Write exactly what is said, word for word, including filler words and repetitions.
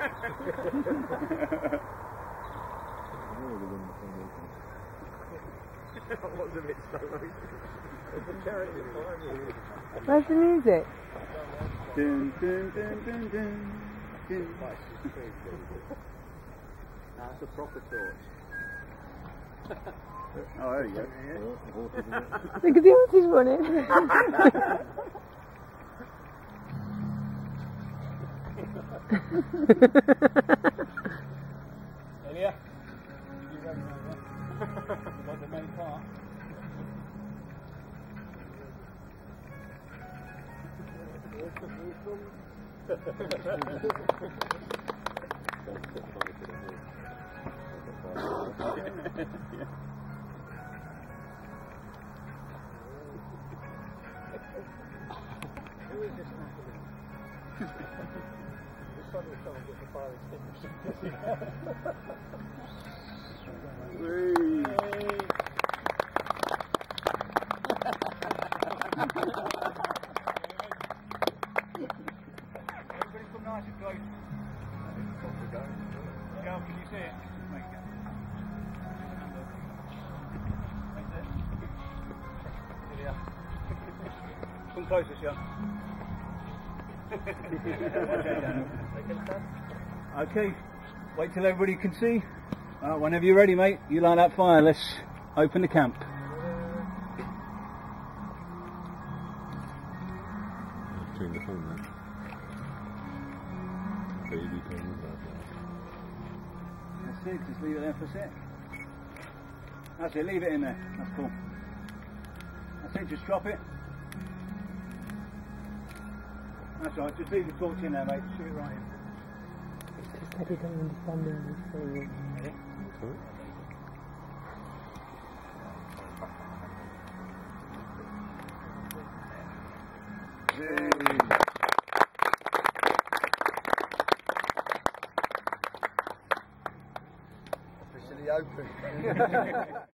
was a bit slow. It's a charity behind you. Where's the music? Dun, dun, dun, dun, dun, dun. That's a proper torch. Oh, there you go. Look at the horses running. Elia? You ready now, yeah? Got the main part. Who is this Natalie? This one was someone get the fire Everybody come nice and close. Gal, can you see it? Make it. Yeah. Come closer, Sean. Okay, wait till everybody can see. Uh, whenever you're ready, mate, you light that fire. Let's open the camp. Between the phone then. Baby phone. That's it, just leave it there for a sec. That's it, leave it in there. That's cool. That's it, just drop it. That's all right, just leave the torch in there, mate. Shoot it right in. It's just that you don't understand English, so you... Ready? Officially open.